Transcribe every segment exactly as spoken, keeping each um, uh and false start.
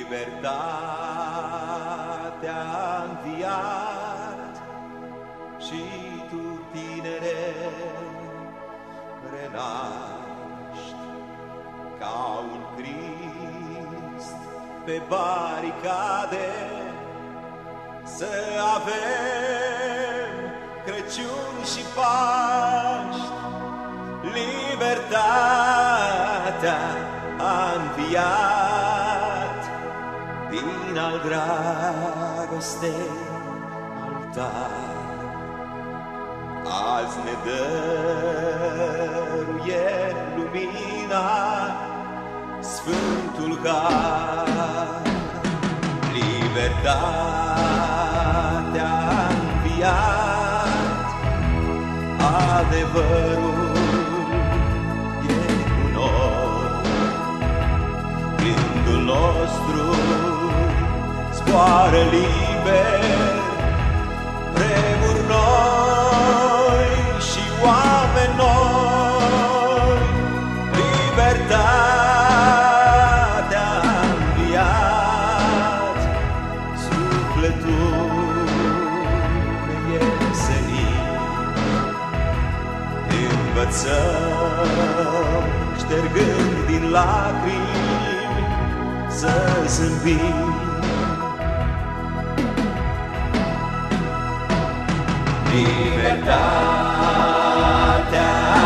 Libertatea a înviat și tu, tinere, renaști ca un Crist pe baricade. Să avem Crăciun și Paști, libertatea a înviat din al dragostei altar. Azi ne dăruie lumina Sfântul Har. Libertatea a înviat, adevărul e cu noi. Gândul nostru zboară liber, vremuri noi și oameni noi. Libertatea a înviat, sufletul ne e senin. Învățăm, ștergând din lacrimi, să zâmbim. Libertatea a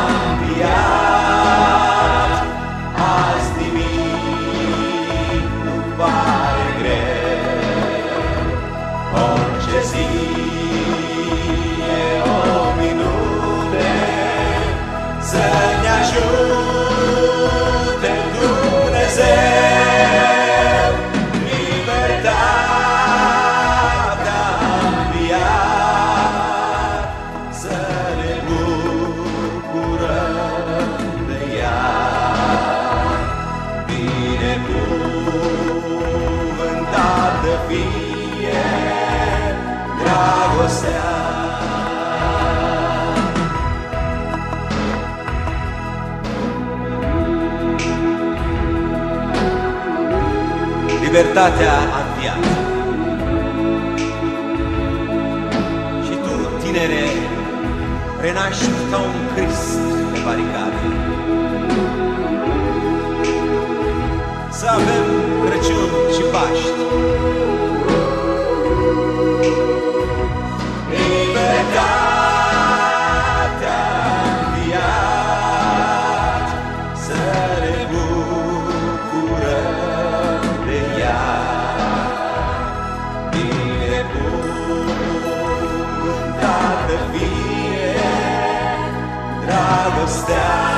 înviat, azi nimic nu pare greu. Orice zi e o minune, să ne ajute Dumnezeu. Libertatea a înviat, să ne bucurăm de ea. Binecuvântată fie dragostea. Libertatea a înviat și tu, tinere, renaști ca un Crist pe baricade. Să avem Crăciun și Paști. Libertatea a înviat, să ne bucurăm de ea. Binecuvântată fie dragostea.